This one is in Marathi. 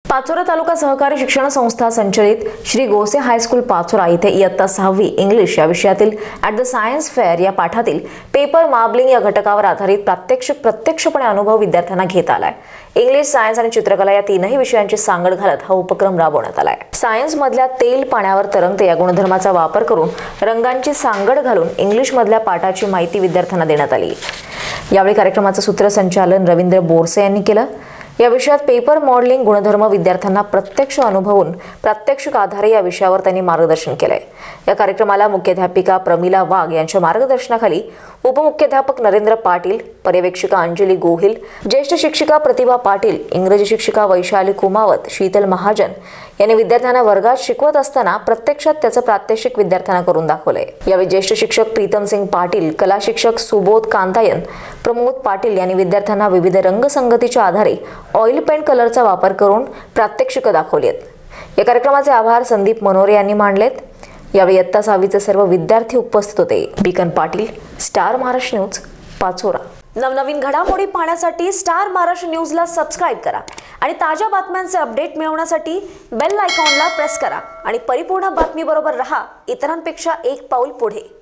पाचोरा तालुका सहकारी शिक्षण संस्था संचलित श्री गोसे हायस्कूल पाचोरा इथे इयत्ता 6वी इंग्लिश या विषयातील ॲट द सायन्स फेअर या पाठातील पेपर मार्बलिंग या घटकावर आधारित प्रत्यक्षपणे अनुभव विद्यार्थ्यांना घेता आलाय। इंग्लिश, सायन्स आणि चित्रकला या तीनही विषयांची सांगड घालत हा उपक्रम राबवण्यात आलाय। सायन्स मधल्या तेल पाण्यावर तरंगते या गुणधर्माचा वापर करून रंगांची सांगड घालून इंग्लिश मधल्या पाठाची माहिती विद्यार्थ्यांना देण्यात आली। यावेळी कार्यक्रमाचं सूत्रसंचालन रवींद्र बोरसे यांनी केलं। या विषयात पेपर मॉडेलिंग गुणधर्म विद्यार्थ्यांना प्रत्यक्ष अनुभवून प्रात्यक्षिक आधारे या विषयावर त्यांनी मार्गदर्शन केलंय। या कार्यक्रमाला मुख्याध्यापिका प्रमिला वाघ यांच्या मार्गदर्शनाखाली उपमुख्याध्यापक नरेंद्र पाटील, पर्यवेक्षिका अंजली गोहिल, ज्येष्ठ शिक्षिका प्रतिभा पाटील, इंग्रजी शिक्षिका वैशाली कुमावत, शीतल महाजन यांनी विद्यार्थ्यांना वर्गात शिकवत असताना प्रत्यक्षात त्याचं प्रात्यक्षिक विद्यार्थ्यांना करून दाखवलंय। यावेळी ज्येष्ठ शिक्षक प्रीतम सिंग पाटील, कला शिक्षक सुबोध कांतायन, प्रमोद पाटील यांनी विद्यार्थ्यांना विविध रंगसंगतीच्या आधारे ऑइल पेंट कलरचा वापर करून प्रात्यक्षिक दाखवली आहेत। या कार्यक्रमाचे आभार संदीप मनोरे यांनी मानलेत। यावेळी इयत्ता 6वीचे सर्व विद्यार्थी उपस्थित होते। Bikan Patil, star Maharashtra news, Pachora. नवनवीन घडामोडी पाहण्यासाठी स्टार महाराष्ट्र न्यूजला सबस्क्राइब करा आणि ताज्या बातम्यांचे अपडेट मिळवण्यासाठी बेल आयकॉनला प्रेस करा आणि परिपूर्ण बातमीबरोबर रहा, इतरांपेक्षा एक पाऊल पुढे।